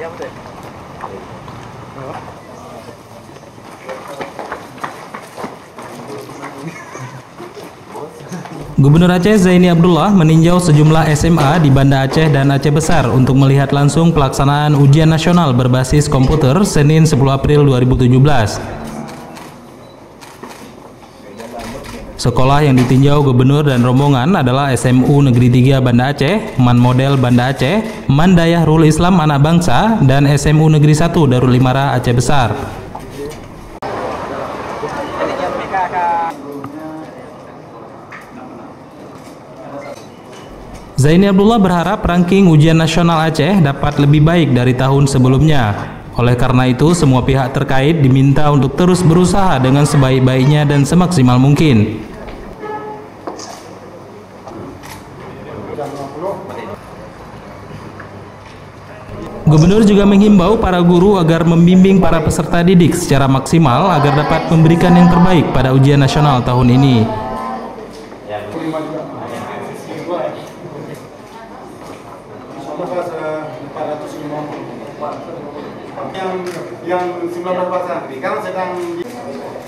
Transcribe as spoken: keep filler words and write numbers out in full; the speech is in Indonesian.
Gubernur Aceh Zaini Abdullah meninjau sejumlah S M A di Banda Aceh dan Aceh Besar untuk melihat langsung pelaksanaan ujian nasional berbasis komputer Senin sepuluh April dua ribu tujuh belas. Sekolah yang ditinjau Gubernur dan rombongan adalah S M U Negeri tiga Banda Aceh, Man Model Banda Aceh, Man Dayahrul Islam Anak Bangsa, dan S M U Negeri satu Darul Imara Aceh Besar. Zaini Abdullah berharap ranking ujian nasional Aceh dapat lebih baik dari tahun sebelumnya. Oleh karena itu, semua pihak terkait diminta untuk terus berusaha dengan sebaik-baiknya dan semaksimal mungkin. Gubernur juga menghimbau para guru agar membimbing para peserta didik secara maksimal agar dapat memberikan yang terbaik pada ujian nasional tahun ini. yang yang sembilan belas pasang sekarang sedang